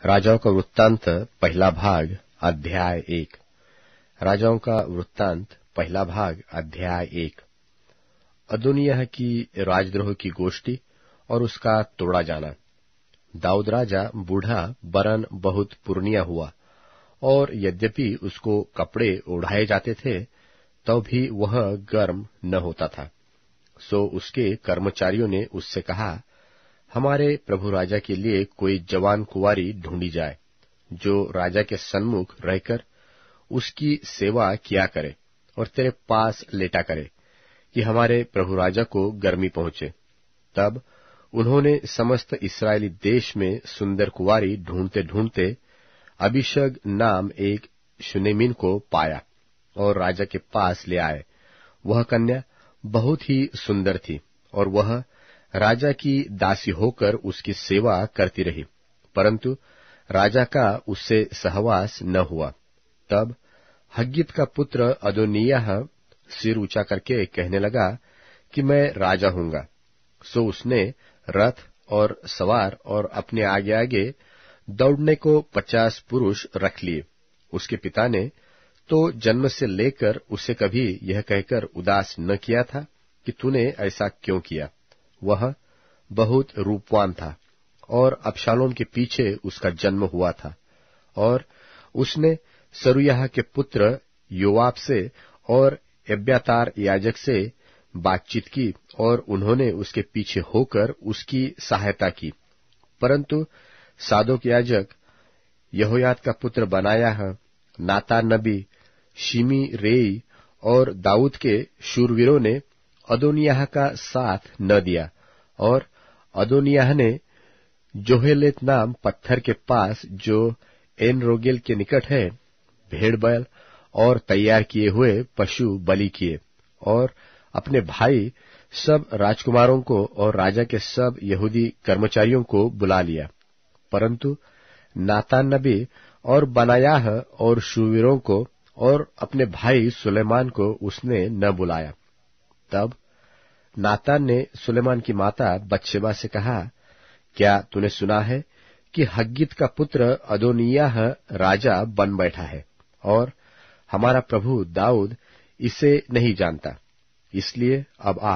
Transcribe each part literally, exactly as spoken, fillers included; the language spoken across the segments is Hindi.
राजाओं का वृत्तांत पहला भाग अध्याय एक। राजाओं का वृत्तांत पहला भाग अध्याय एक। अदोनिय्याह की राजद्रोह की गोष्ठी और उसका तोड़ा जाना। दाऊद राजा बूढ़ा बरन बहुत पुरनिया हुआ, और यद्यपि उसको कपड़े ओढ़ाए जाते थे तो भी वह गर्म न होता था। सो उसके कर्मचारियों ने उससे कहा, हमारे प्रभु राजा के लिए कोई जवान कुंवारी ढूंढी जाए, जो राजा के सन्मुख रहकर उसकी सेवा किया करे और तेरे पास लेटा करे, कि हमारे प्रभु राजा को गर्मी पहुंचे। तब उन्होंने समस्त इस्राएली देश में सुंदर कुंवारी ढूंढते ढूंढते अबीशग नाम एक शुनेमिन को पाया और राजा के पास ले आए। वह कन्या बहुत ही सुंदर थी, और वह राजा की दासी होकर उसकी सेवा करती रही, परंतु राजा का उससे सहवास न हुआ। तब हग्गीत का पुत्र अदोनिय्याह सिर ऊंचा करके कहने लगा कि मैं राजा हूंगा। सो उसने रथ और सवार और अपने आगे आगे दौड़ने को पचास पुरुष रख लिए। उसके पिता ने तो जन्म से लेकर उसे कभी यह कहकर उदास न किया था कि तूने ऐसा क्यों किया। वह बहुत रूपवान था, और अबशालोम के पीछे उसका जन्म हुआ था। और उसने सरूयाह के पुत्र योआब से और एब्यातार याजक से बातचीत की, और उन्होंने उसके पीछे होकर उसकी सहायता की। परंतु सादोक याजक, यहोयाद का पुत्र बनायाह, नातान नबी, शिमी रेई और दाऊद के शूरवीरों ने अदोनिय्याह का साथ न दिया, और अदोनिय्याह ने जोहेलेत नाम पत्थर के पास, जो एन रोगेल के निकट है, भेड़ बैल और तैयार किए हुए पशु बलि किए, और अपने भाई सब राजकुमारों को और राजा के सब यहूदी कर्मचारियों को बुला लिया। परंतु नातान नबी और बनायाह और शूरवीरों को और अपने भाई सुलेमान को उसने न बुलाया। तब नातान ने सुलेमान की माता बत्शेबा से कहा, क्या तूने सुना है कि हग्गीत का पुत्र अदोनिय्याह राजा बन बैठा है, और हमारा प्रभु दाऊद इसे नहीं जानता। इसलिए अब आ,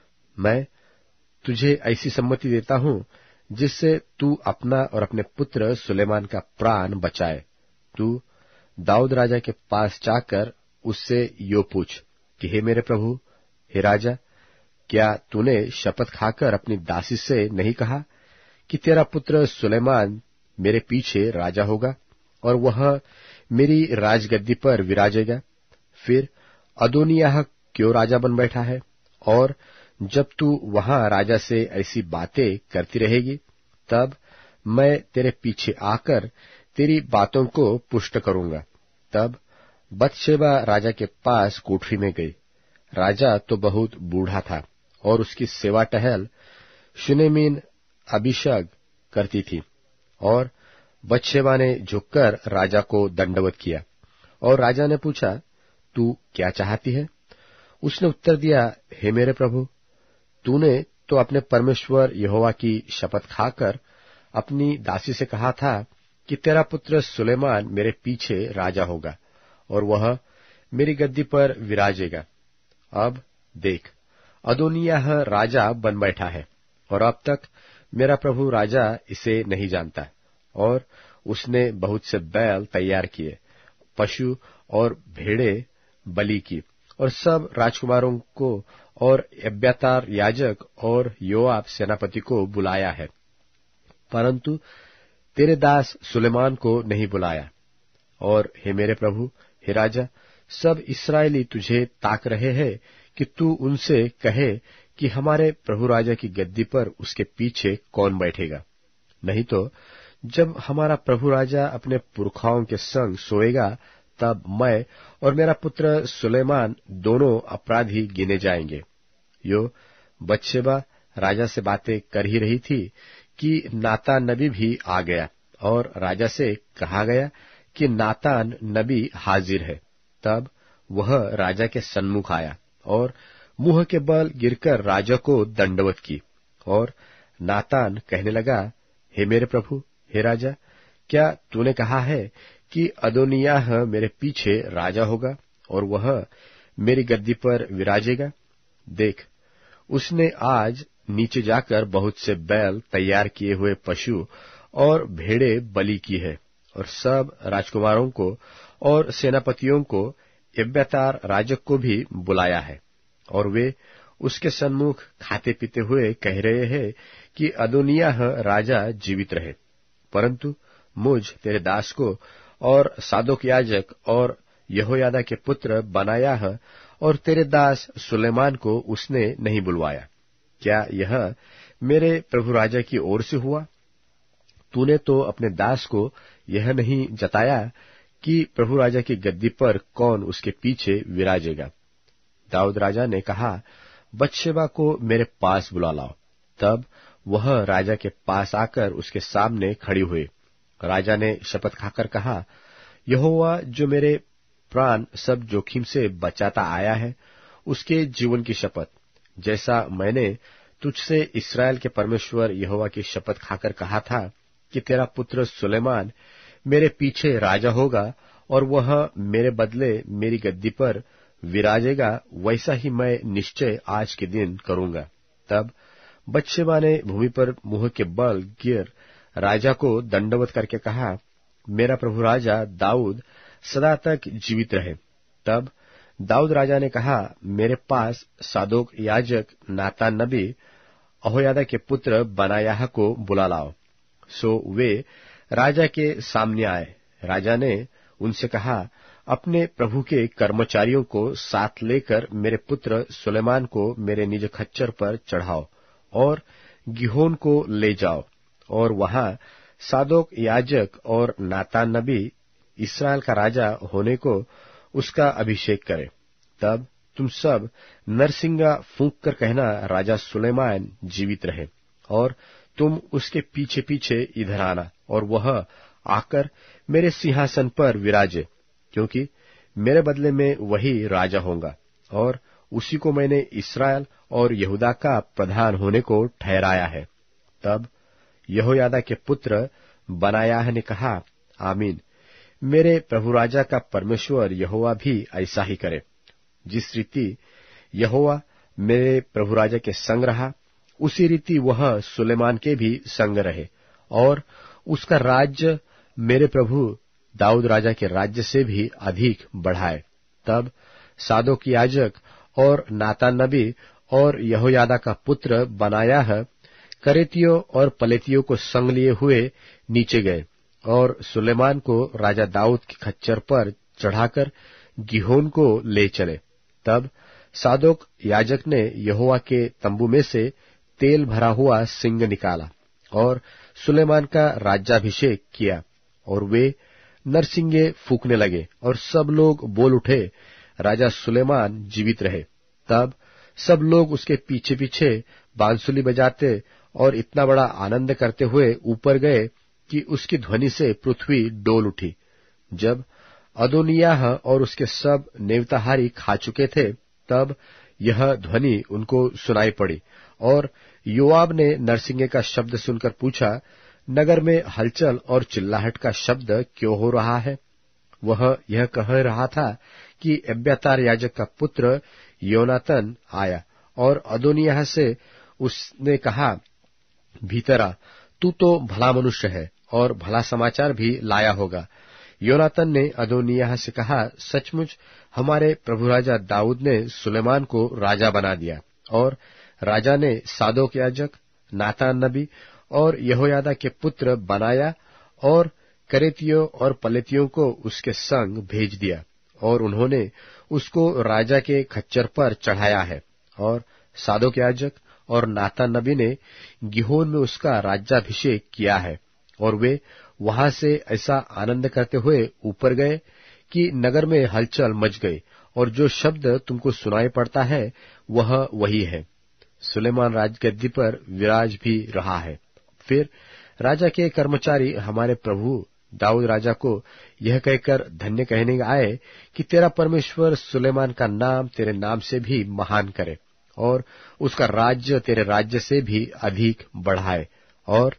मैं तुझे ऐसी सम्मति देता हूं जिससे तू अपना और अपने पुत्र सुलेमान का प्राण बचाए। तू दाऊद राजा के पास जाकर उससे यो पूछ कि हे मेरे प्रभु, हे राजा, क्या तूने शपथ खाकर अपनी दासी से नहीं कहा कि तेरा पुत्र सुलेमान मेरे पीछे राजा होगा, और वह मेरी राजगद्दी पर विराजेगा? फिर अदोनिय्याह क्यों राजा बन बैठा है? और जब तू वहां राजा से ऐसी बातें करती रहेगी, तब मैं तेरे पीछे आकर तेरी बातों को पुष्ट करूंगा। तब बत्शेबा राजा के पास कोठरी में गई। राजा तो बहुत बूढ़ा था, और उसकी सेवा टहल शुनेमिन अबीशग करती थी। और बत्शेबा ने झुककर राजा को दंडवत किया, और राजा ने पूछा, तू क्या चाहती है? उसने उत्तर दिया, हे मेरे प्रभु, तूने तो अपने परमेश्वर यहोवा की शपथ खाकर अपनी दासी से कहा था कि तेरा पुत्र सुलेमान मेरे पीछे राजा होगा, और वह मेरी गद्दी पर विराजेगा। अब देख, अदोनिय्याह राजा बन बैठा है, और अब तक मेरा प्रभु राजा इसे नहीं जानता। और उसने बहुत से बैल तैयार किए, पशु और भेड़े बलि की, और सब राजकुमारों को और एब्यातार याजक और योआब सेनापति को बुलाया है, परंतु तेरे दास सुलेमान को नहीं बुलाया। और हे मेरे प्रभु, हे राजा, सब इस्राएली तुझे ताक रहे हैं कि तू उनसे कहे कि हमारे प्रभु राजा की गद्दी पर उसके पीछे कौन बैठेगा। नहीं तो जब हमारा प्रभु राजा अपने पुरखाओं के संग सोएगा, तब मैं और मेरा पुत्र सुलेमान दोनों अपराधी गिने जाएंगे। यो बत्शेबा राजा से बातें कर ही रही थी कि नातान नबी भी आ गया, और राजा से कहा गया कि नातान नबी हाजिर है। तब वह राजा के सन्मुख आया, और मुंह के बल गिरकर राजा को दंडवत की। और नातान कहने लगा, हे मेरे प्रभु, हे राजा, क्या तूने कहा है कि अदोनिय्याह मेरे पीछे राजा होगा और वह मेरी गद्दी पर विराजेगा? देख, उसने आज नीचे जाकर बहुत से बैल तैयार किए हुए पशु और भेड़े बलि की है, और सब राजकुमारों को और सेनापतियों को, एब्यातार राजक को भी बुलाया है, और वे उसके सन्मुख खाते पीते हुए कह रहे हैं कि अदोनिय्याह राजा जीवित रहे। परंतु मुझ तेरे दास को और सादोक याजक और यहोयादा के पुत्र बनायाह और तेरे दास सुलेमान को उसने नहीं बुलवाया। क्या यह मेरे प्रभु राजा की ओर से हुआ? तूने तो अपने दास को यह नहीं जताया कि प्रभु राजा की गद्दी पर कौन उसके पीछे विराजेगा। दाऊद राजा ने कहा, बत्शेबा को मेरे पास बुला लाओ। तब वह राजा के पास आकर उसके सामने खड़ी हुई। राजा ने शपथ खाकर कहा, यहोवा जो मेरे प्राण सब जोखिम से बचाता आया है, उसके जीवन की शपथ, जैसा मैंने तुझसे इस्राएल के परमेश्वर यहोवा की शपथ खाकर कहा था कि तेरा पुत्र सुलेमान मेरे पीछे राजा होगा और वह मेरे बदले मेरी गद्दी पर विराजेगा, वैसा ही मैं निश्चय आज के दिन करूंगा। तब बत्शेबा ने भूमि पर मुंह के बल गिर राजा को दंडवत करके कहा, मेरा प्रभु राजा दाऊद सदा तक जीवित रहे। तब दाऊद राजा ने कहा, मेरे पास सादोक याजक, नातान नबी, यहोयादा के पुत्र बनायाह को बुला लाओ। सो वे राजा के सामने आए। राजा ने उनसे कहा, अपने प्रभु के कर्मचारियों को साथ लेकर मेरे पुत्र सुलेमान को मेरे निज खच्चर पर चढ़ाओ और गिहोन को ले जाओ, और वहां सादोक याजक और नातान नबी इस्राएल का राजा होने को उसका अभिषेक करे। तब तुम सब नरसिंगा फूंक कर कहना, राजा सुलेमान जीवित रहे, और तुम उसके पीछे पीछे इधर आना, और वह आकर मेरे सिंहासन पर विराजे, क्योंकि मेरे बदले में वही राजा होगा, और उसी को मैंने इस्राएल और यहूदा का प्रधान होने को ठहराया है। तब यहोयादा के पुत्र बनायाह ने कहा, आमीन। मेरे प्रभु राजा का परमेश्वर यहोवा भी ऐसा ही करे। जिस रीति यहोवा मेरे प्रभु राजा के संग रहा, उसी रीति वह सुलेमान के भी संग रहे, और उसका राज्य मेरे प्रभु दाऊद राजा के राज्य से भी अधिक बढ़ाए। तब सादोक याजक और नातान नबी और यहोयादा का पुत्र बनायाह करेतियों और पलेतियों को संग लिए हुए नीचे गए, और सुलेमान को राजा दाऊद के खच्चर पर चढ़ाकर गिहोन को ले चले। तब सादोक याजक ने यहोवा के तंबू में से तेल भरा हुआ सिंग निकाला और सुलेमान का राज्याभिषेक किया, और वे नरसिंगे फूंकने लगे, और सब लोग बोल उठे, राजा सुलेमान जीवित रहे। तब सब लोग उसके पीछे पीछे बांसुली बजाते और इतना बड़ा आनंद करते हुए ऊपर गए कि उसकी ध्वनि से पृथ्वी डोल उठी। जब अदोनिय्याह और उसके सब नेवताहारी खा चुके थे, तब यह ध्वनि उनको सुनाई पड़ी, और योआब ने नरसिंगे का शब्द सुनकर पूछा, नगर में हलचल और चिल्लाहट का शब्द क्यों हो रहा है? वह यह कह रहा था कि एब्यातार याजक का पुत्र योनातन आया, और अदोनिय्याह से उसने कहा, भीतर आ, तू तो भला मनुष्य है और भला समाचार भी लाया होगा। योनातन ने अदोनिय्याह से कहा, सचमुच हमारे प्रभु राजा दाऊद ने सुलेमान को राजा बना दिया, और राजा ने सादोक याजक, नातान नबी और यहोयादा के पुत्र बनाया और करेतियों और पलेतियों को उसके संग भेज दिया, और उन्होंने उसको राजा के खच्चर पर चढ़ाया है। और सादोक याजक और नातान नबी ने गिहोन में उसका राज्याभिषेक किया है, और वे वहां से ऐसा आनंद करते हुए ऊपर गए कि नगर में हलचल मच गई, और जो शब्द तुमको सुनाई पड़ता है वह वही है। सुलेमान राजगद्दी पर विराज भी रहा है। फिर राजा के कर्मचारी हमारे प्रभु दाऊद राजा को यह कहकर धन्य कहने आए कि तेरा परमेश्वर सुलेमान का नाम तेरे नाम से भी महान करे, और उसका राज्य तेरे राज्य से भी अधिक बढ़ाए, और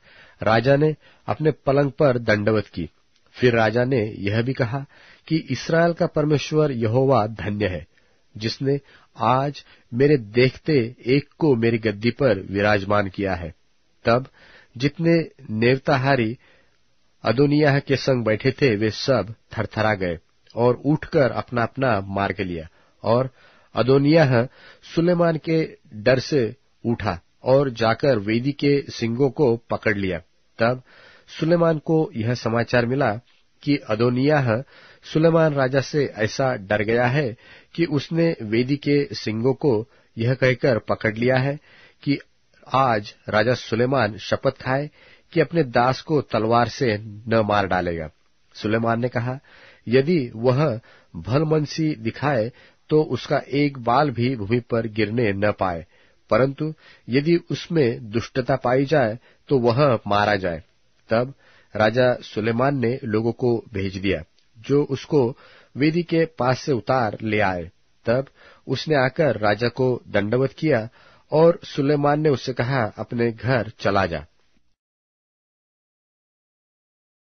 राजा ने अपने पलंग पर दंडवत की। फिर राजा ने यह भी कहा कि इस्राएल का परमेश्वर यहोवा धन्य है, जिसने आज मेरे देखते एक को मेरी गद्दी पर विराजमान किया है। तब जितने नेवताहारी अदोनिय्याह के संग बैठे थे वे सब थरथरा गए और उठकर अपना अपना मार्ग लिया। और अदोनिय्याह सुलेमान के डर से उठा और जाकर वेदी के सींगों को पकड़ लिया। तब सुलेमान को यह समाचार मिला कि अदोनिय्याह सुलेमान राजा से ऐसा डर गया है कि उसने वेदी के सींगों को यह कहकर पकड़ लिया है कि आज राजा सुलेमान शपथ खाए कि अपने दास को तलवार से न मार डालेगा। सुलेमान ने कहा, यदि वह भलमनसी दिखाए तो उसका एक बाल भी भूमि पर गिरने न पाए, परंतु यदि उसमें दुष्टता पाई जाए तो वह मारा जाए। तब राजा सुलेमान ने लोगों को भेज दिया जो उसको वेदी के पास से उतार ले आए। तब उसने आकर राजा को दंडवत किया और सुलेमान ने उससे कहा, अपने घर चला जा।